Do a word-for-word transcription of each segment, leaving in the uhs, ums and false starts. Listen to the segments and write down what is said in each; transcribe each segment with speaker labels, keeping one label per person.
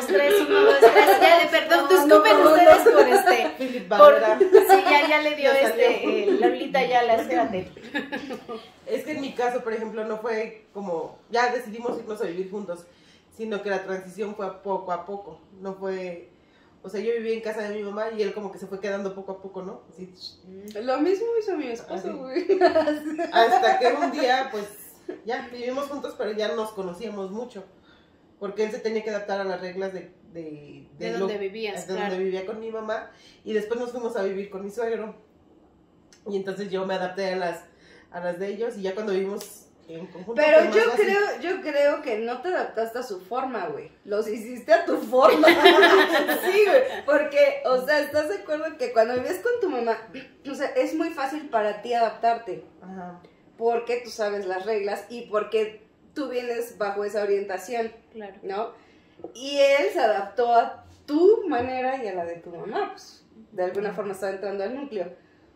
Speaker 1: dos, tres, uno, dos, tres. Ya, de perdón, disculpen no, no, ustedes no. por este. Por, sí, ya, ya le dio ya este. Eh, Lolita ya la espérate.
Speaker 2: Es que en mi caso, por ejemplo, no fue como, ya decidimos irnos a vivir juntos, sino que la transición fue poco a poco. No fue, o sea, yo vivía en casa de mi mamá y él como que se fue quedando poco a poco, ¿no? Así.
Speaker 3: Lo mismo hizo mi esposo, güey.
Speaker 2: Hasta que un día, pues, ya vivimos juntos, pero ya nos conocíamos mucho. Porque él se tenía que adaptar a las reglas de... De,
Speaker 1: de, de donde vivías,
Speaker 2: de
Speaker 1: claro.
Speaker 2: donde vivía con mi mamá. Y después nos fuimos a vivir con mi suegro. Y entonces yo me adapté a las, a las de ellos. Y ya cuando vivimos en conjunto...
Speaker 3: Pero yo creo, yo creo que no te adaptaste a su forma, güey. Los hiciste a tu forma. Sí, güey. Porque, o sea, ¿estás de acuerdo que cuando vives con tu mamá, o sea, es muy fácil para ti adaptarte?
Speaker 2: Ajá.
Speaker 3: Porque tú sabes las reglas y porque tú vienes bajo esa orientación,
Speaker 1: claro,
Speaker 3: ¿no? Y él se adaptó a tu manera y a la de tu mamá, pues, de alguna forma estaba entrando al núcleo.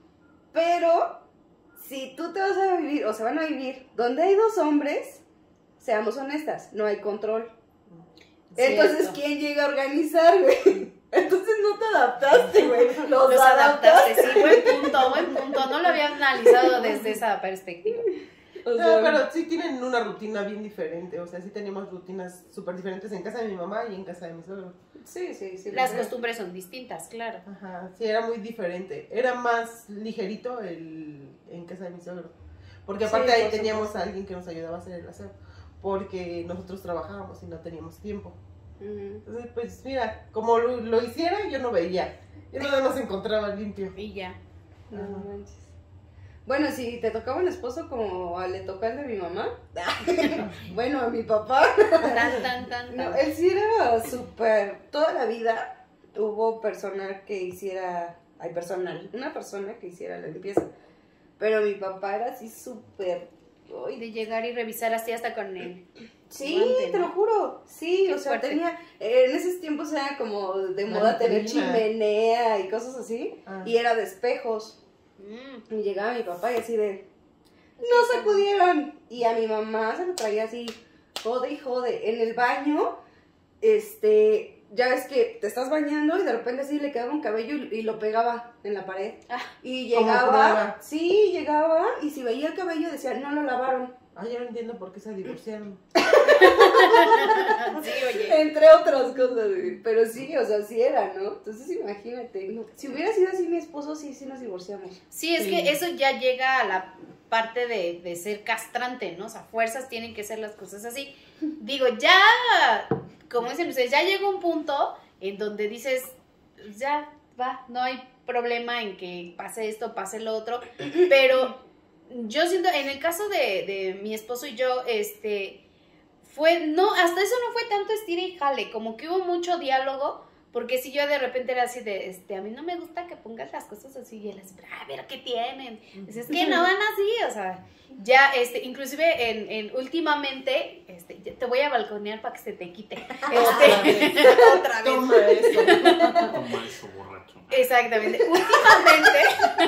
Speaker 3: Pero, si tú te vas a vivir, o se van a vivir, donde hay dos hombres, seamos honestas, no hay control. Cierto. Entonces, ¿quién llega a organizar, güey? Entonces no te adaptaste, güey. Los,
Speaker 1: Los adaptaste, sí, buen punto, buen punto. No lo había analizado desde esa perspectiva.
Speaker 2: O sea, no, pero sí tienen una rutina bien diferente, o sea, sí tenemos rutinas súper diferentes en casa de mi mamá y en casa de mi suegro.
Speaker 3: Sí, sí, sí.
Speaker 1: Las costumbres son distintas, claro.
Speaker 2: Ajá, sí, era muy diferente. Era más ligerito el en casa de mi suegro. Porque aparte sí, ahí teníamos a alguien que nos ayudaba a hacer el aseo, porque nosotros trabajábamos y no teníamos tiempo. Uh-huh. Entonces, pues mira, como lo, lo hiciera, yo no veía. Yo nada más encontraba limpio.
Speaker 1: Y ya.
Speaker 3: No manches. Bueno, si te tocaba un esposo como le toca el de mi mamá, bueno, a mi papá,
Speaker 1: tan, tan, tan,
Speaker 3: no, él sí era súper, toda la vida hubo personal que hiciera, hay personal, una persona que hiciera la limpieza, pero mi papá era así súper,
Speaker 1: de llegar y revisar así hasta con él.
Speaker 3: Sí, guante, te ¿no? lo juro, sí, Qué o sea, fuerte. tenía, en esos tiempos era como de moda la tener chimenea y cosas así, ah. y era de espejos. Mm. Y llegaba mi papá y así de, no sacudieron. Y a mi mamá se lo traía así, jode y jode. En el baño, este, ya ves que te estás bañando y de repente así le quedaba un cabello y, y lo pegaba en la pared. Ah, y llegaba, sí, llegaba y si veía el cabello decía, no lo lavaron.
Speaker 2: Ah, ya no entiendo por qué se divorciaron.
Speaker 1: Sí, oye.
Speaker 3: Entre otras cosas, pero sí, o sea, sí era, ¿no? Entonces imagínate, ¿no? Si hubiera sido así mi esposo, sí, sí nos divorciamos.
Speaker 1: Sí, es sí. que eso ya llega a la parte de, de ser castrante, ¿no? O sea, fuerzas tienen que ser las cosas así. Digo, ya, como dicen ustedes, ya llega un punto en donde dices, ya, va, no hay problema en que pase esto, pase lo otro, pero... Yo siento, en el caso de, de mi esposo y yo, este, fue, no, hasta eso no fue tanto estira y jale, como que hubo mucho diálogo, porque si yo de repente era así de, este, a mí no me gusta que pongas las cosas así, y él así, a ver, ¿qué tienen? Dice, es que no van así, o sea, ya, este, inclusive en, en últimamente, este, te voy a balconear para que se te quite, este,
Speaker 2: otra vez. Toma eso.
Speaker 4: Toma eso, borracho.
Speaker 1: Exactamente, últimamente,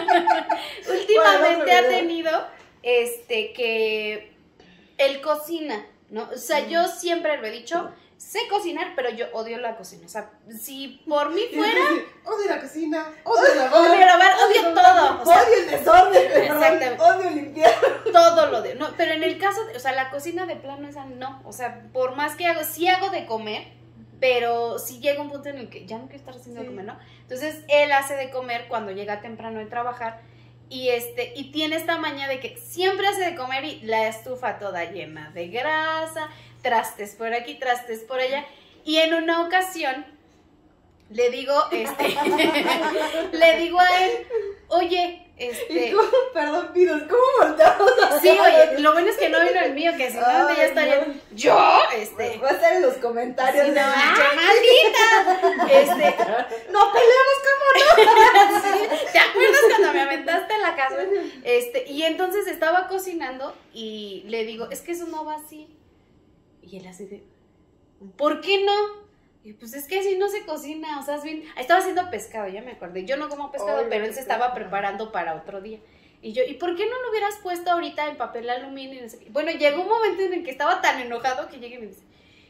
Speaker 1: últimamente ha tenido, este, que él cocina, ¿no? O sea, yo siempre lo he dicho, sé cocinar, pero yo odio la cocina. O sea, si por mí fuera...
Speaker 2: Odio la cocina, odio lavar.
Speaker 1: Odio lavar, odio todo.
Speaker 3: O sea, odio el desorden.
Speaker 1: Exactamente.
Speaker 3: Odio limpiar.
Speaker 1: Todo lo de... No, pero en el caso, de, o sea, la cocina de plano esa no. O sea, por más que hago, sí hago de comer, pero sí llega un punto en el que ya no quiero estar haciendo sí. de comer, ¿no? Entonces, él hace de comer cuando llega temprano de trabajar. Y este, y tiene esta maña de que siempre hace de comer y la estufa toda llena de grasa, trastes por aquí, trastes por allá. Y en una ocasión le digo, este, le digo a él, oye, este.
Speaker 3: ¿Y cómo, perdón, pidos, ¿cómo volteamos a
Speaker 1: Sí, oye, lo bueno es que no vino el mío, que si no, ya estaría. No. Yo, este.
Speaker 3: Va a estar en los comentarios.
Speaker 1: Sí, no, ¡ah, maldita! Este.
Speaker 3: No peleamos, ¿cómo no?
Speaker 1: Sí, ¿te acuerdas cuando me aventaste en la casa? Este, y entonces estaba cocinando y le digo, es que eso no va así. Y él así de, ¿por qué no? Y pues es que así no se cocina, o sea, es bien... Estaba haciendo pescado, ya me acordé. Yo no como pescado, oh, pero él se estaba preparando para otro día. Y yo, ¿y por qué no lo hubieras puesto ahorita en papel aluminio? Bueno, llegó un momento en el que estaba tan enojado que llegué y me dice,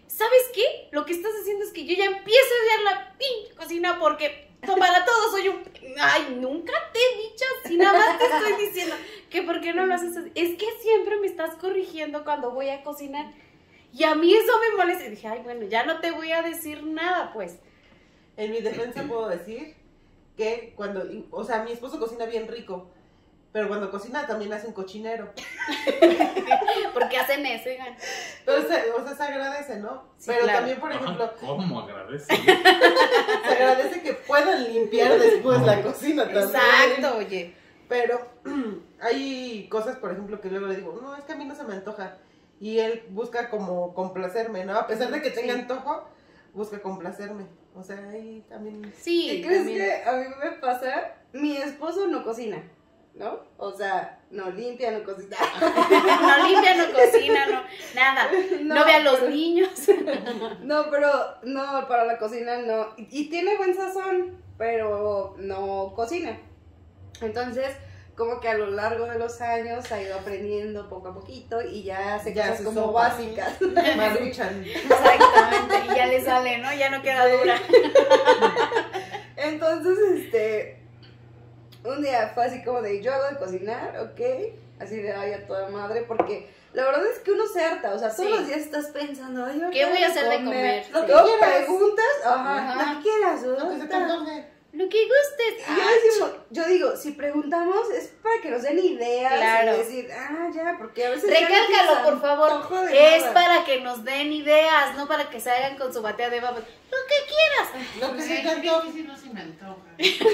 Speaker 1: ¿sabes qué? Lo que estás haciendo es que yo ya empiezo a odiar la pinche cocina porque para todo soy un... Ay, nunca te he dicho así, nada más te estoy diciendo que por qué no lo haces así. Es que siempre me estás corrigiendo cuando voy a cocinar y a mí eso me molesta. Y dije, ay, bueno, ya no te voy a decir nada, pues.
Speaker 2: En mi defensa puedo decir que cuando, o sea, mi esposo cocina bien rico, pero cuando cocina también hace un cochinero.
Speaker 1: Porque hacen eso, oigan.
Speaker 2: Entonces, o sea, se agradece, ¿no?
Speaker 1: Sí,
Speaker 2: pero
Speaker 1: claro.
Speaker 2: también, por ejemplo...
Speaker 4: ¿Cómo agradece?
Speaker 2: Se agradece que puedan limpiar después la cocina también.
Speaker 1: Exacto, oye.
Speaker 2: Pero hay cosas, por ejemplo, que luego le digo, no, es que a mí no se me antoja. Y él busca como complacerme, ¿no? A pesar de que tenga
Speaker 1: Sí.
Speaker 2: antojo, busca complacerme. O sea, ahí también...
Speaker 1: Sí,
Speaker 3: ¿Qué crees
Speaker 1: también.
Speaker 3: que a mí me pasa? Mi esposo no cocina, ¿no? O sea, no limpia, no cocina.
Speaker 1: No limpia, no cocina, no, nada. No,
Speaker 3: No,
Speaker 1: ve a los
Speaker 3: pero-
Speaker 1: niños.
Speaker 3: No, pero no, para la cocina no. Y, y tiene buen sazón, pero no cocina. Entonces, como que a lo largo de los años ha ido aprendiendo poco a poquito y ya hace
Speaker 2: Ya
Speaker 3: cosas
Speaker 2: hace
Speaker 3: como
Speaker 2: sopa.
Speaker 3: básicas.
Speaker 2: Maruchan.
Speaker 1: Exactamente. Y ya le sale, ¿no? Ya no queda dura.
Speaker 3: Entonces, este, un día fue así como de, yo hago de cocinar, ok, así de, ay, a toda madre, porque la verdad es que uno se harta, o sea, todos
Speaker 1: Sí.
Speaker 3: los días estás pensando, ay,
Speaker 1: ¿Qué voy a hacer de comer?
Speaker 3: Lo
Speaker 1: Sí.
Speaker 3: que quieras. Preguntas, ajá,
Speaker 1: Ajá.
Speaker 3: lo que quieras,
Speaker 2: Lo que se te
Speaker 3: ahorita.
Speaker 2: antoje.
Speaker 1: Lo que gustes.
Speaker 3: Y yo, decimos, yo digo, si preguntamos es para que nos den ideas
Speaker 1: Claro.
Speaker 3: y decir, ah, ya, porque a veces ya no
Speaker 1: Recálcalo,
Speaker 3: tienes
Speaker 1: por favor.
Speaker 3: antojo de
Speaker 1: Es
Speaker 3: nada.
Speaker 1: para que nos den ideas, no para que salgan con su batea de babas. Lo que quieras.
Speaker 2: Lo que se te
Speaker 5: Ay,
Speaker 2: antoje.
Speaker 5: sí, no se me antoja.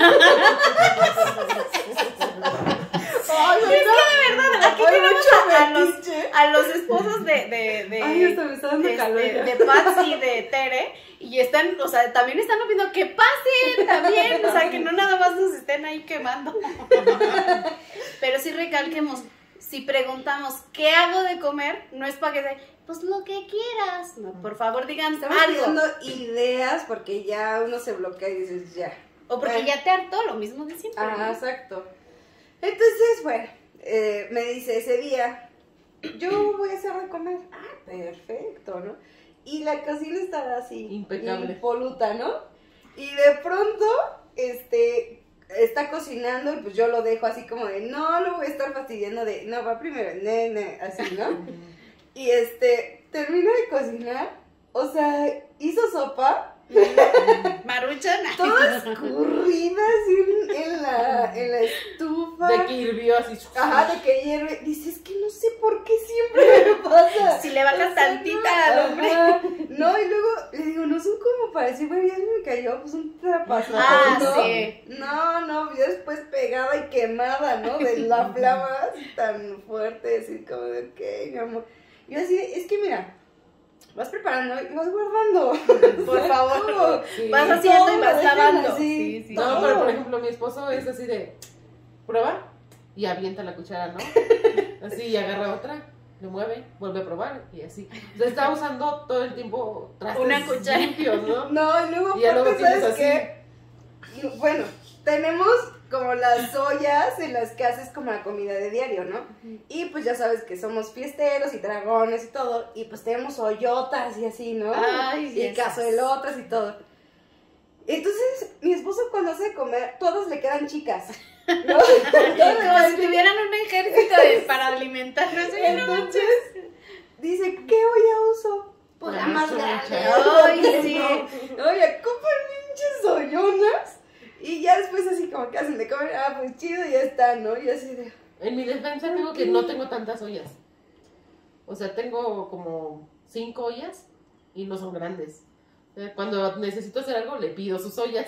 Speaker 3: Ay,
Speaker 1: Es que de verdad, aquí
Speaker 3: Ay,
Speaker 1: tenemos
Speaker 3: mucho
Speaker 1: a, a los,
Speaker 3: metiche.
Speaker 1: a los esposos de, de, de,
Speaker 3: Ay, hasta me está dando
Speaker 1: este,
Speaker 3: calor ya.
Speaker 1: de Patsy y de Tere, y están, o sea, también están opinando que pasen también, o sea, que no nada más nos estén ahí quemando. Pero sí recalquemos, si preguntamos ¿qué hago de comer? No es para que sea, pues lo que quieras, no, por favor digan
Speaker 3: Estamos
Speaker 1: algo.
Speaker 3: pidiendo ideas porque ya uno se bloquea y dices, ya.
Speaker 1: O porque
Speaker 3: Bueno.
Speaker 1: ya te hartó lo mismo de siempre.
Speaker 3: Ajá,
Speaker 1: ¿no?
Speaker 3: exacto. Entonces, bueno, eh, me dice ese día, yo voy a hacer de comer. Ah, perfecto, ¿no? Y la cocina estaba así,
Speaker 2: Impecable.
Speaker 3: impoluta, ¿no? Y de pronto, este, está cocinando y pues yo lo dejo así como de, no, lo voy a estar fastidiando de, no, va primero, ne, ne, así, ¿no? Y este, termina de cocinar, o sea, hizo sopa,
Speaker 1: Maruchan.
Speaker 3: toda escurrida así en, en la, en la estufa.
Speaker 2: De que hirvió así.
Speaker 3: Ajá, de que hierve. Dices que no sé por qué siempre me pasa.
Speaker 1: Si le bajas
Speaker 3: O sea,
Speaker 1: tantita
Speaker 3: no,
Speaker 1: al hombre.
Speaker 3: ajá. No, y luego le digo, no son como para decir, güey, ya se me cayó, pues un trapazo.
Speaker 1: Ah,
Speaker 3: ¿no?
Speaker 1: sí.
Speaker 3: No, no, yo después pegada y quemada, ¿no? De la flama así tan fuerte, así como de, ok, mi amor. Yo así, es que mira, vas preparando y vas guardando.
Speaker 1: Por favor.
Speaker 3: ¿Cómo?
Speaker 2: Sí.
Speaker 1: Vas haciendo y
Speaker 3: Todo
Speaker 1: vas
Speaker 3: lo dejan
Speaker 1: lavando.
Speaker 3: así.
Speaker 1: Sí, sí.
Speaker 2: No,
Speaker 3: Todo.
Speaker 2: pero por ejemplo, mi esposo es así de, prueba y avienta la cuchara, ¿no? Así, y agarra otra, le mueve, vuelve a probar y así. O sea, está usando todo el tiempo trastes
Speaker 1: Una cuchara.
Speaker 2: limpios, ¿no?
Speaker 3: No, y luego
Speaker 2: Y ya luego
Speaker 3: aparte,
Speaker 2: tienes
Speaker 3: ¿sabes
Speaker 2: así.
Speaker 3: qué? Bueno, tenemos como las ollas en las que haces como la comida de diario, ¿no? Y pues ya sabes que somos fiesteros y dragones y todo, y pues tenemos ollotas y así, ¿no?
Speaker 1: Ay,
Speaker 3: y
Speaker 1: esas.
Speaker 3: cazuelotas y todo. Entonces, mi esposo cuando hace comer, todas le quedan chicas, ¿no? Todas le
Speaker 1: Como
Speaker 3: quedan
Speaker 1: si tuvieran un ejército de, para alimentarnos. Oye, no
Speaker 3: Entonces, dice, ¿qué olla uso? Pues la
Speaker 2: La
Speaker 3: más
Speaker 2: más
Speaker 3: grande.
Speaker 2: ancha.
Speaker 1: Ay, sí.
Speaker 3: Oye, compran pinches ollonas. Y ya después así como que hacen de comer, ah, pues chido, ya está, ¿no? Y así de...
Speaker 2: En mi defensa digo que no tengo tantas ollas. O sea, tengo como cinco ollas y no son grandes. O sea, cuando necesito hacer algo, le pido sus ollas.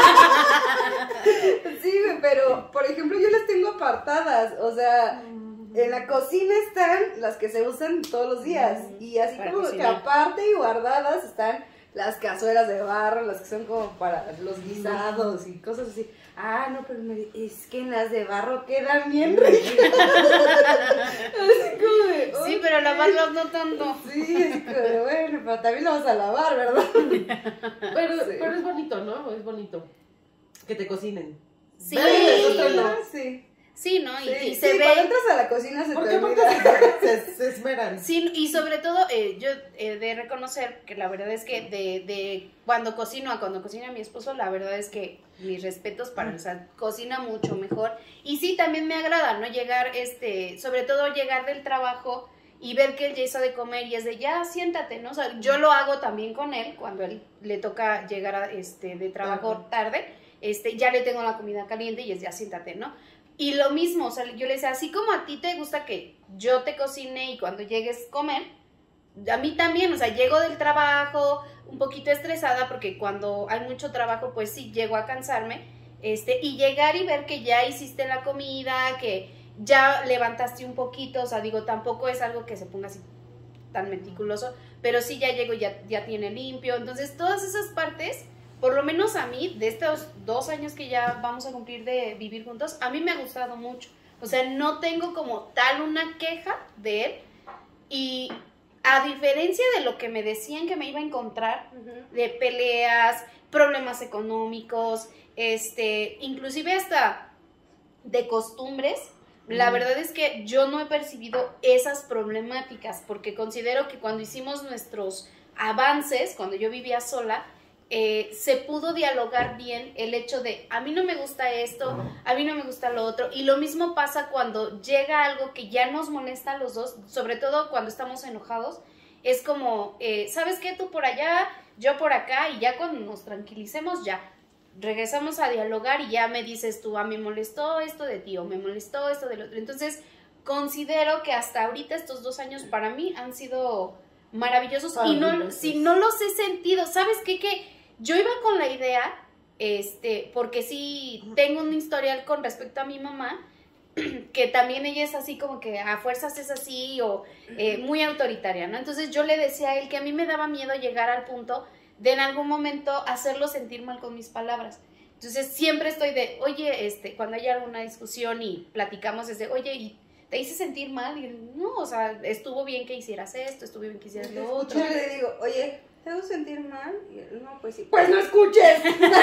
Speaker 3: Sí, güey, pero, por ejemplo, yo las tengo apartadas, o sea... En la cocina están las que se usan todos los días. Y así
Speaker 1: Para
Speaker 3: como que
Speaker 1: cocinar.
Speaker 3: aparte y guardadas están las cazuelas de barro, las que son como para los guisados y cosas así. Ah, no, pero me di- es que en las de barro quedan bien ricas. Así como de,
Speaker 1: Sí,
Speaker 3: "Uy,
Speaker 1: pero lavarlos no tanto.
Speaker 3: sí, así como de, bueno, pero también lo vas a lavar, ¿verdad?
Speaker 2: Pero,
Speaker 3: Sí.
Speaker 2: pero es bonito, ¿no? Es bonito que te cocinen.
Speaker 1: Sí.
Speaker 2: Verles, otros no.
Speaker 3: Sí.
Speaker 1: Sí, ¿no? Y,
Speaker 3: sí,
Speaker 1: y se
Speaker 3: sí,
Speaker 1: ve...
Speaker 3: cuando entras a la cocina se
Speaker 2: ¿Por
Speaker 3: te
Speaker 2: qué
Speaker 3: olvida.
Speaker 2: se, se, se esmeran?
Speaker 1: Sí, y sobre todo eh, yo he de reconocer que la verdad es que de, de cuando cocino a cuando cocina mi esposo, la verdad es que mis respetos para él, o sea, cocina mucho mejor. Y sí, también me agrada, ¿no? Llegar, este, sobre todo llegar del trabajo y ver que él ya hizo de comer y es de ya, siéntate, ¿no? O sea, yo lo hago también con él cuando él le toca llegar a, este, de trabajo tarde, este, ya le tengo la comida caliente y es ya, siéntate, ¿no? Y lo mismo, o sea, yo le decía, así como a ti te gusta que yo te cocine y cuando llegues comer, a mí también, o sea, llego del trabajo un poquito estresada porque cuando hay mucho trabajo, pues sí, llego a cansarme, este, y llegar y ver que ya hiciste la comida, que ya levantaste un poquito, o sea, digo, tampoco es algo que se ponga así tan meticuloso, pero sí ya llego y ya, ya tiene limpio, entonces todas esas partes... Por lo menos a mí, de estos dos años que ya vamos a cumplir de vivir juntos, a mí me ha gustado mucho. O sea, no tengo como tal una queja de él. Y a diferencia de lo que me decían que me iba a encontrar, uh-huh. de peleas, problemas económicos, este, inclusive hasta de costumbres, uh-huh. la verdad es que yo no he percibido esas problemáticas, porque considero que cuando hicimos nuestros avances, cuando yo vivía sola, Eh, se pudo dialogar bien el hecho de a mí no me gusta esto, a mí no me gusta lo otro, y lo mismo pasa cuando llega algo que ya nos molesta a los dos, sobre todo cuando estamos enojados, es como, eh, ¿sabes qué? Tú por allá, yo por acá, y ya cuando nos tranquilicemos ya regresamos a dialogar y ya me dices tú, a mí me molestó esto de ti o me molestó esto del otro. Entonces considero que hasta ahorita estos dos años para mí han sido maravillosos, y no, si no los he sentido, ¿sabes qué? Que yo iba con la idea, este, porque sí tengo un historial con respecto a mi mamá, que también ella es así como que a fuerzas es así o eh, muy autoritaria, ¿no? Entonces yo le decía a él que a mí me daba miedo llegar al punto de en algún momento hacerlo sentir mal con mis palabras. Entonces siempre estoy de, oye, este, cuando hay alguna discusión y platicamos es de, oye, ¿y te hice sentir mal? Y no, o sea, estuvo bien que hicieras esto, estuvo bien que hicieras lo otro.
Speaker 3: Yo le digo, oye, ¿te hago sentir mal? Y él, no, pues sí. ¡Pues no escuches!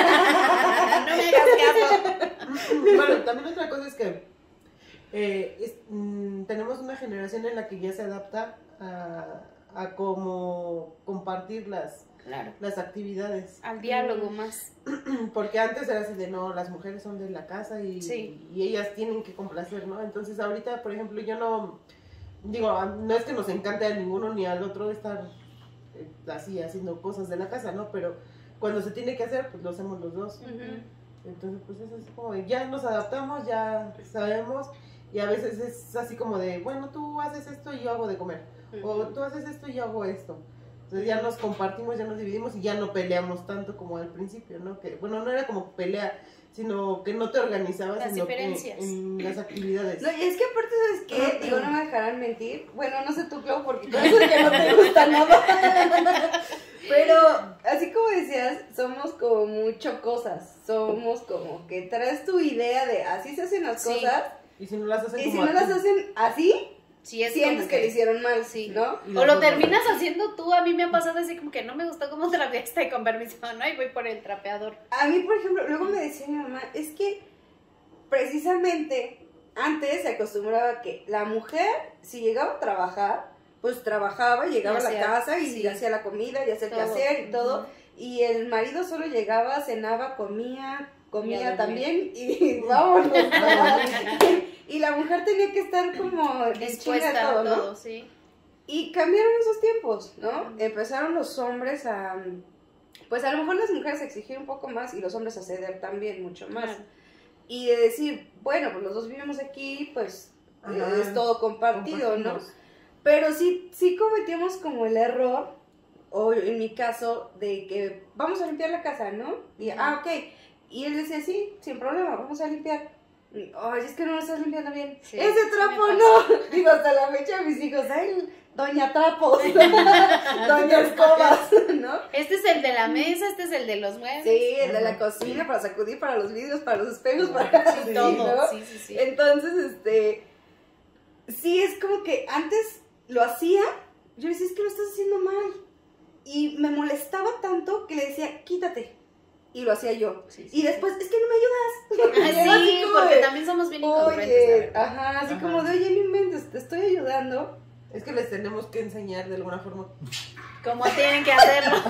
Speaker 1: No me hagas caso.
Speaker 2: Bueno, también otra cosa es que eh, es, mmm, tenemos una generación en la que ya se adapta a, a cómo compartir las, claro. las actividades.
Speaker 1: Al diálogo más.
Speaker 2: Porque antes era así de, no, las mujeres son de la casa y, sí. y ellas tienen que complacer, ¿no? Entonces ahorita, por ejemplo, yo no, digo, no es que nos encante a ninguno ni al otro estar así haciendo cosas de la casa, ¿no? Pero cuando se tiene que hacer, pues lo hacemos los dos. Uh-huh. Entonces, pues eso es como, ya nos adaptamos, ya sabemos, y a veces es así como de, bueno, tú haces esto y yo hago de comer, uh-huh. o tú haces esto y yo hago esto. Entonces ya nos compartimos, ya nos dividimos y ya no peleamos tanto como al principio, ¿no? Que, bueno, no era como pelea, sino que no te organizabas
Speaker 1: las
Speaker 2: en, lo que, en las actividades.
Speaker 3: No, y es que aparte, ¿sabes qué? Digo, no me dejarán mentir. Bueno, no sé tú, Clau, porque tú dices que no te gusta nada. Pero, así como decías, somos como mucho cosas. Somos como que traes tu idea de así se hacen las sí. cosas.
Speaker 2: Y si no las hacen
Speaker 3: Y
Speaker 2: como
Speaker 3: si no las hacen así, sí, es sientes que, que le hicieron mal,
Speaker 1: sí,
Speaker 3: ¿no?
Speaker 1: O lo terminas haciendo tú. A mí me ha pasado así como que no me gustó cómo trapeaste, con permiso, ¿no? Y voy por el trapeador.
Speaker 3: A mí, por ejemplo, luego me decía mi mamá, es que precisamente antes se acostumbraba que la mujer, si llegaba a trabajar, pues trabajaba, llegaba hacía, a la casa y sí. hacía la comida y hacía el quehacer y todo. Uh-huh. Y el marido solo llegaba, cenaba, comía, comía también y vámonos. Y la mujer tenía que estar como
Speaker 1: dispuesta a todo, ¿no? todo, sí.
Speaker 3: Y cambiaron esos tiempos, ¿no? Uh-huh. Empezaron los hombres a, pues a lo mejor las mujeres a exigir un poco más y los hombres a ceder también mucho más. Uh-huh. Y de decir, bueno, pues los dos vivimos aquí, pues uh-huh. es todo compartido, ¿no? Pero sí, sí cometíamos como el error, o en mi caso, de que vamos a limpiar la casa, ¿no? Y, uh-huh. ah, ok. Y él decía, sí, sin problema, vamos a limpiar. Ay, es que no lo estás limpiando bien. Sí, ese trapo sí no. Digo, hasta la fecha mis hijos, ay, doña Trapos, doña Escobas, ¿no?
Speaker 1: Este es el de la mesa, este es el de los muebles.
Speaker 3: Sí, el de la cocina, para sacudir, para los vidrios, para los espejos, para
Speaker 1: sí, todo. ¿no? Sí, sí, sí.
Speaker 3: Entonces, este, sí, es como que antes lo hacía, yo decía, es que lo estás haciendo mal. Y me molestaba tanto que le decía, quítate. y lo hacía yo.
Speaker 1: Sí, sí,
Speaker 3: y después, es que no me ayudas.
Speaker 1: Ah,
Speaker 3: Y
Speaker 1: sí, porque de, también somos bien
Speaker 3: oye, ajá, así ajá. como de, oye, no inventes, te estoy ayudando.
Speaker 2: Es que les tenemos que enseñar de alguna forma.
Speaker 1: Como tienen que hacerlo.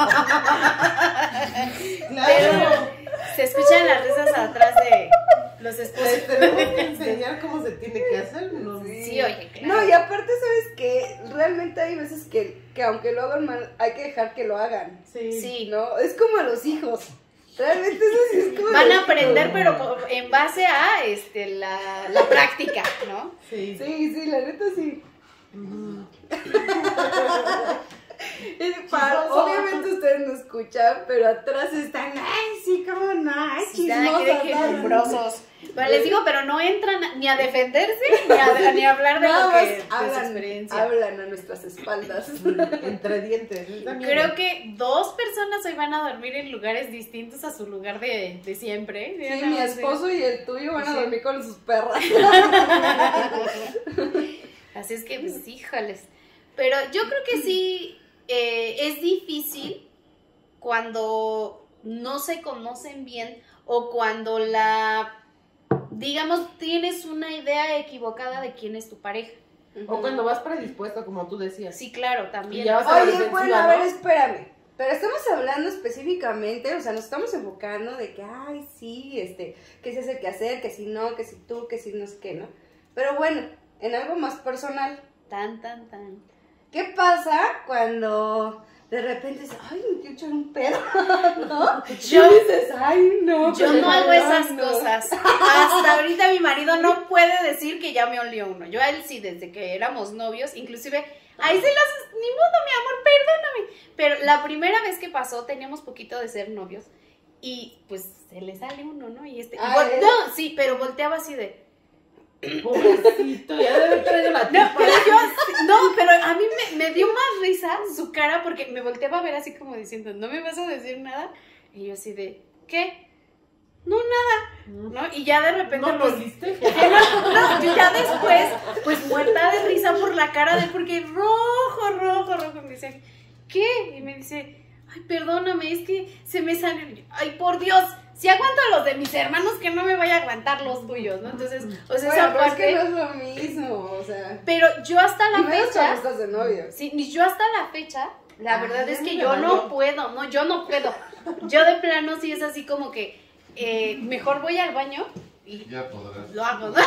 Speaker 2: Claro.
Speaker 1: Pero se escuchan las risas atrás de los esposos.
Speaker 2: Les tenemos que enseñar cómo se tiene que hacer. No,
Speaker 1: sí. sí, oye, claro.
Speaker 3: No, y aparte, ¿sabes qué? Realmente hay veces que, que aunque lo hagan mal, hay que dejar que lo hagan.
Speaker 2: Sí.
Speaker 1: Sí.
Speaker 3: ¿No? Es como a los hijos. Realmente eso sí es como...
Speaker 1: Van a aprender, pero en base a este, la, la práctica, ¿no?
Speaker 3: Sí. Sí, sí, la neta sí. Uh-huh. Para, obviamente ustedes no escuchan, pero atrás están, ay, sí, cómo no, ay,
Speaker 1: chismosos. Pero les digo, pero no entran ni a defenderse, ni a, ni a hablar de no, lo que, de
Speaker 3: hablan,
Speaker 1: su experiencia.
Speaker 3: Hablan a nuestras espaldas.
Speaker 2: Entre dientes.
Speaker 1: Creo que dos personas hoy van a dormir en lugares distintos a su lugar de, de siempre.
Speaker 3: Sí, sí mi esposo y el tuyo van a dormir sí. con sus perras.
Speaker 1: Así es que, pues, híjoles. Pero yo creo que sí eh, es difícil cuando no se conocen bien o cuando la, digamos, tienes una idea equivocada de quién es tu pareja.
Speaker 2: O cuando vas predispuesto, como tú decías.
Speaker 1: Sí, claro, también.
Speaker 3: Oye, bueno, a ver, espérame. Pero estamos hablando específicamente, o sea, nos estamos enfocando de que, ay, sí, este, que se hace que hacer, que si no, que si tú, que si no sé qué, ¿no? Pero bueno, en algo más personal.
Speaker 1: Tan, tan, tan.
Speaker 3: ¿Qué pasa cuando de repente dices, ay, me quiero echar un pedo? ¿No?
Speaker 1: Yo,
Speaker 3: y dices, ay, no.
Speaker 1: Yo no hago esas no. cosas. Hasta ahorita mi marido no puede decir que ya me olió uno. Yo a él sí, desde que éramos novios, inclusive, ahí se las, ni modo, mi amor, perdóname. Pero la primera vez que pasó, teníamos poquito de ser novios, y pues se le sale uno, ¿no? Y este,
Speaker 3: ah,
Speaker 1: y no, sí, pero volteaba así de...
Speaker 2: Pobrecito, ya debe traer la
Speaker 1: no, pero yo, no, pero a mí me, me dio más risa su cara porque me volteaba a ver así como diciendo, ¿no me vas a decir nada? Y yo así de, ¿qué? No, nada, ¿no? Y ya de repente...
Speaker 2: ¿No lo hiciste?
Speaker 1: No, no, yo ya después, pues muerta de risa por la cara de él porque rojo, rojo, rojo, me dice, ¿qué? Y me dice, ay, perdóname, es que se me sale, ay, por Dios, si aguanto a los de mis hermanos, que no me vaya a aguantar los tuyos, ¿no? Entonces, o sea,
Speaker 3: bueno,
Speaker 1: esa
Speaker 3: pero
Speaker 1: parte...
Speaker 3: es que no es lo mismo, o sea...
Speaker 1: Pero yo hasta la
Speaker 3: y menos
Speaker 1: fecha...
Speaker 3: cuando estás de novio.
Speaker 1: Sí, ni yo hasta la fecha, la
Speaker 3: ah,
Speaker 1: verdad es que yo no puedo, no, yo no puedo. Yo de plano sí es así como que, eh, mejor voy al baño y...
Speaker 4: Ya podrás.
Speaker 1: Lo hago, ¿no?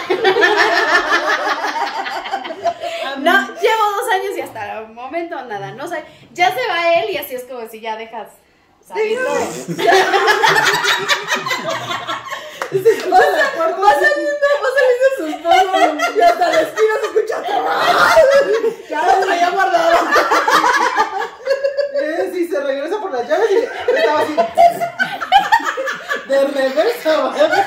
Speaker 1: No, llevo dos años y hasta el momento nada, no sé, ya se va él y así es como si ya dejas... ¿Sabes?
Speaker 3: Va saliendo, va saliendo su esposo y hasta la esquina se escucha. Ya lo traía guardado.
Speaker 2: Eh, sí, se regresa por las llaves y estaba así. De reversa, ¿vale?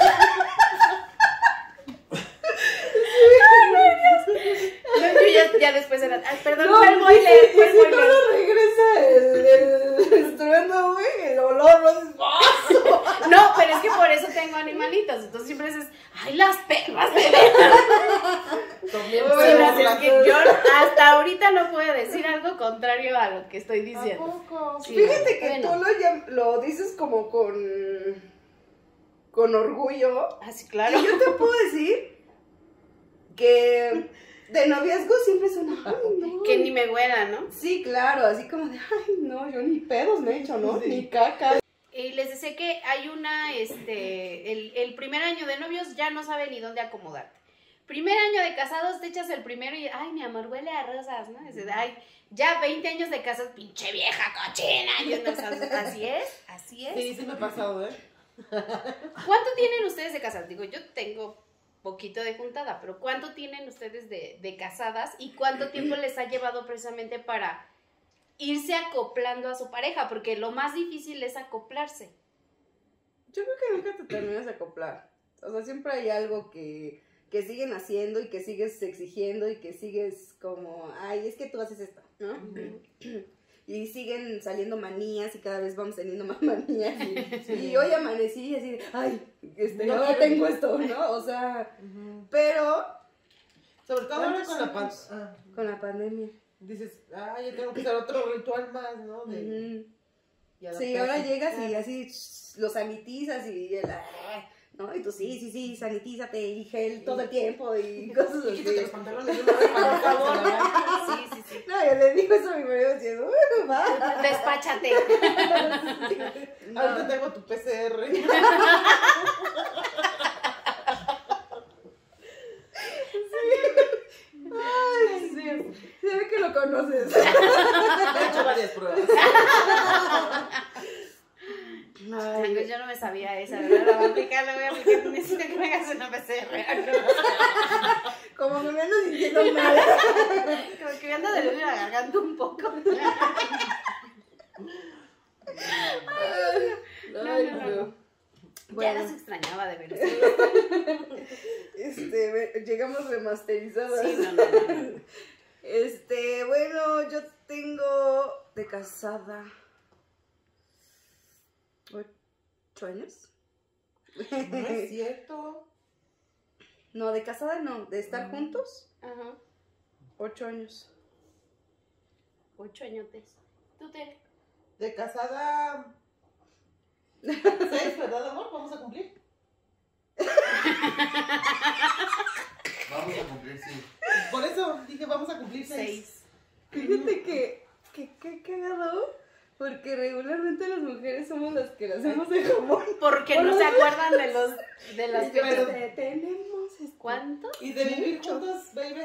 Speaker 1: No, yo ya, ya después era, ay, perdón,
Speaker 3: no,
Speaker 1: fue el boiler,
Speaker 3: y,
Speaker 1: fue el
Speaker 3: y si
Speaker 1: boiler.
Speaker 3: todo regresa el, el estruendo, güey, el olor, no.
Speaker 1: No, pero es que por eso tengo animalitos, entonces siempre dices, ay, las perras.
Speaker 2: También
Speaker 1: Sí,
Speaker 2: puede
Speaker 1: así es
Speaker 2: ser.
Speaker 1: que yo hasta ahorita no puedo decir algo contrario a lo que estoy diciendo.
Speaker 2: Tampoco.
Speaker 1: Sí,
Speaker 3: Fíjate que
Speaker 1: bueno.
Speaker 3: tú lo, llam- lo dices como con, con orgullo.
Speaker 1: Así, claro.
Speaker 3: Y yo te puedo decir que de noviazgo siempre son, ay, no.
Speaker 1: Que ni me huela, ¿no?
Speaker 3: Sí, claro, así como de, ay, no, yo ni pedos me he hecho, ¿no?
Speaker 2: Sí.
Speaker 3: Ni caca.
Speaker 1: Y les decía que hay una, este, el, el primer año de novios ya no sabe ni dónde acomodarte. Primer año de casados te echas el primero y, ay, mi amor, huele a rosas, ¿no? Dices, ay, ya veinte años de casados, pinche vieja cochina. Y uno, así es, así es.
Speaker 2: Sí, sí me ha pasado, ¿eh?
Speaker 1: ¿Cuánto tienen ustedes de casadas? Digo, yo tengo poquito de juntada, pero ¿cuánto tienen ustedes de, de casadas? ¿Y cuánto tiempo les ha llevado precisamente para irse acoplando a su pareja? Porque lo más difícil es acoplarse.
Speaker 3: Yo creo que nunca te terminas de acoplar. O sea, siempre hay algo que, que siguen haciendo y que sigues exigiendo y que sigues como, ay, es que tú haces esto, ¿no? Uh-huh. Y siguen saliendo manías y cada vez vamos teniendo más manías. Y, sí. y hoy amanecí así de, ay, este, no, ahora tengo esto, ¿no? O sea, uh-huh. pero...
Speaker 2: Sobre todo ahora con la, pan- ah,
Speaker 3: con la pandemia.
Speaker 2: Dices, ay, yo tengo que hacer otro ritual más, ¿no? De...
Speaker 3: Uh-huh. Sí, ahora llegas y así lo sanitizas y el, ¿no? Y tú sí, sí, sí, sanitízate y gel todo el tiempo y cosas así.
Speaker 2: Quítate los pantalones de una vez, por favor.
Speaker 1: Sí, sí, sí.
Speaker 3: No, yo le digo eso a mi marido diciendo, uh, va.
Speaker 1: Despáchate.
Speaker 3: No.
Speaker 2: Ahorita tengo tu P C R.
Speaker 3: Ay, sí. Se ve que lo conoces.
Speaker 2: He hecho varias pruebas.
Speaker 1: Ay, yo no me sabía esa, ¿verdad? La voy a aplicar, la voy a aplicar. Necesito que me hagas una P C R.
Speaker 3: Como que me ando sintiendo mal.
Speaker 1: Como que me anda de la garganta un poco.
Speaker 3: Ay,
Speaker 1: no, no, no.
Speaker 3: Bueno.
Speaker 1: Ya las extrañaba de verdad.
Speaker 3: Este, llegamos remasterizadas.
Speaker 1: Sí, no, no, no.
Speaker 3: Este, bueno, yo tengo de casada ocho años.
Speaker 2: No es cierto.
Speaker 3: No, de casada no, de estar
Speaker 2: Mm.
Speaker 3: juntos,
Speaker 1: Ajá.
Speaker 3: ocho años.
Speaker 1: Ocho añotes. ¿Tú te?
Speaker 2: De casada. ¿Seis, verdad, amor? ¿Vamos a cumplir?
Speaker 4: Vamos a cumplir, sí.
Speaker 2: Por eso dije, vamos a cumplir seis.
Speaker 1: Seis.
Speaker 3: Fíjate que, que, que cagado, porque regularmente las mujeres somos las que las hacemos de jamón.
Speaker 1: Porque no se acuerdan de los de las
Speaker 2: Es que
Speaker 1: fechas.
Speaker 2: pero-
Speaker 3: Este, tenemos este,
Speaker 1: ¿Cuánto?
Speaker 2: ¿Y de vivir
Speaker 3: Mucho.
Speaker 2: juntos, baby?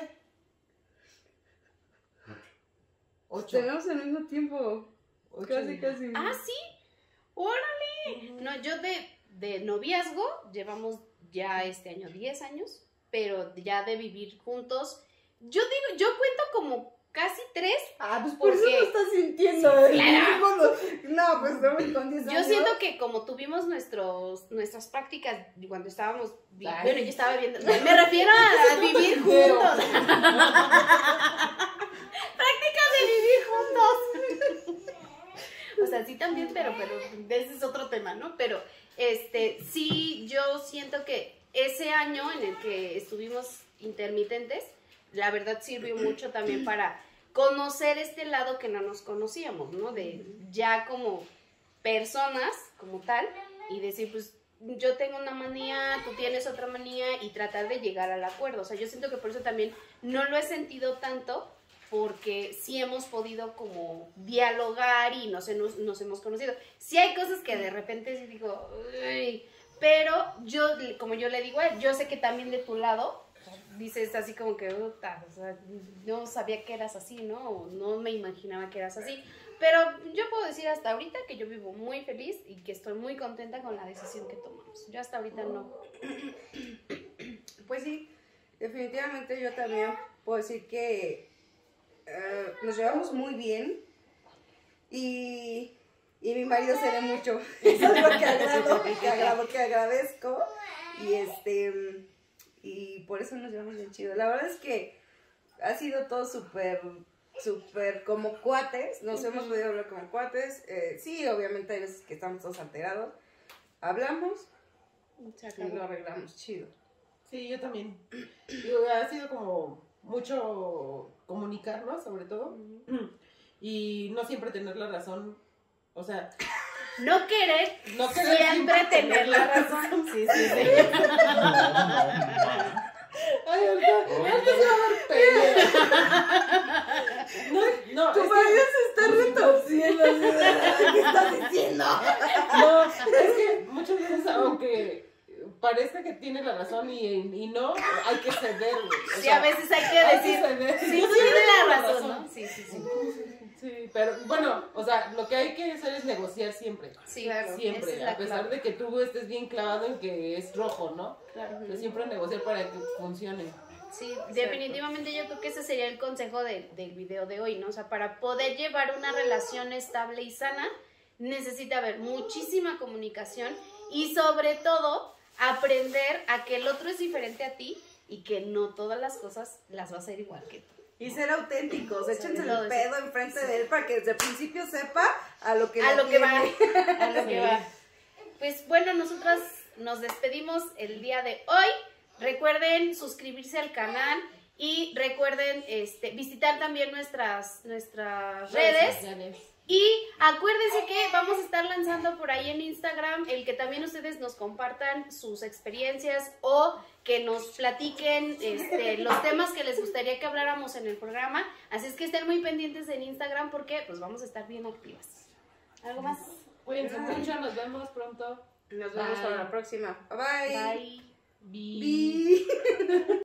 Speaker 2: Ocho.
Speaker 3: Tenemos al mismo tiempo.
Speaker 2: Ocho
Speaker 3: Casi,
Speaker 2: y-
Speaker 3: casi.
Speaker 1: Ah, sí. Órale. No, yo de, de noviazgo llevamos ya este año diez años, pero ya de vivir juntos, yo digo, yo cuento como casi tres.
Speaker 3: Ah, pues por eso
Speaker 1: Porque-
Speaker 3: lo estás sintiendo.
Speaker 1: Sí,
Speaker 3: ¿eh?
Speaker 1: claro.
Speaker 3: Cuando- No, pues no, con diez
Speaker 1: Yo
Speaker 3: años.
Speaker 1: siento que como tuvimos nuestros, nuestras prácticas cuando estábamos, vi-
Speaker 2: Ay.
Speaker 1: bueno, yo estaba viendo, me refiero a, a vivir juntos. Prácticas de vivir juntos. O sea, sí también, pero, pero ese es otro tema, ¿no? Pero, este, sí, yo siento que ese año en el que estuvimos intermitentes, la verdad sirvió mucho también para conocer este lado que no nos conocíamos, ¿no? De ya como personas, como tal, y decir, pues, yo tengo una manía, tú tienes otra manía, y tratar de llegar al acuerdo. O sea, yo siento que por eso también no lo he sentido tanto, porque sí hemos podido como dialogar y nos, nos, nos hemos conocido. Sí hay cosas que de repente sí digo, "Uy", pero yo, como yo le digo a él, yo sé que también de tu lado, dices así como que, "Uta, o sea, no sabía que eras así, ¿no? O no me imaginaba que eras así". Pero yo puedo decir hasta ahorita que yo vivo muy feliz y que estoy muy contenta con la decisión que tomamos. Yo hasta ahorita no.
Speaker 3: Pues sí, definitivamente yo también puedo decir que eh, nos llevamos muy bien y, y mi marido se ve mucho. Eso es lo que agrado, que agrado, que agradezco. Y este y por eso nos llevamos bien chido. La verdad es que ha sido todo súper, súper como cuates. Nos uh-huh. hemos podido hablar como cuates. Eh, sí, obviamente hay veces que estamos todos alterados. Hablamos y lo arreglamos chido.
Speaker 2: Sí, yo también. Digo, ha sido como mucho comunicarnos, sobre todo. Uh-huh. Y no siempre tener la razón. O sea...
Speaker 1: No querer,
Speaker 2: no querer
Speaker 1: siempre, siempre tener la razón.
Speaker 2: Sí, sí, sí. Ay, ahorita, ahorita se va a dar pelea. No, no,
Speaker 3: tu marido se está retorciendo. ¿Qué estás diciendo?
Speaker 2: No, es que muchas veces, aunque parezca que tiene la razón y, y no, hay que ceder, güey.
Speaker 1: Sí, sea, a veces hay que
Speaker 2: hay
Speaker 1: decir,
Speaker 2: que ceder.
Speaker 1: Sí, tú tienes la razón, razón, ¿no? Sí, sí, sí.
Speaker 2: Sí, pero bueno, o sea, lo que hay que hacer es negociar siempre.
Speaker 1: Sí, claro.
Speaker 2: Siempre,
Speaker 1: es
Speaker 2: a pesar clave. de que tú estés bien clavado en que es rojo, ¿no?
Speaker 1: Claro.
Speaker 2: Pero siempre negociar para que funcione.
Speaker 1: Sí, exacto. Definitivamente yo creo que ese sería el consejo de, del video de hoy, ¿no? O sea, para poder llevar una relación estable y sana, necesita haber muchísima comunicación y sobre todo aprender a que el otro es diferente a ti y que no todas las cosas las va a hacer igual que tú.
Speaker 3: Y ser auténticos, échense el pedo enfrente sí. de él para que desde el principio sepa a lo que,
Speaker 1: a lo que va. A lo
Speaker 2: sí.
Speaker 1: que va. Pues bueno, nosotras nos despedimos el día de hoy. Recuerden suscribirse al canal y recuerden este, visitar también nuestras, nuestras redes. redes Y acuérdense que vamos a estar lanzando por ahí en Instagram el que también ustedes nos compartan sus experiencias o que nos platiquen este, los temas que les gustaría que habláramos en el programa. Así es que estén muy pendientes en Instagram porque pues vamos a estar bien activas. ¿Algo más?
Speaker 5: Cuídense mucho, nos vemos pronto.
Speaker 3: Nos vemos para la próxima. Bye.
Speaker 1: Bye.
Speaker 5: Bye.
Speaker 3: Bye.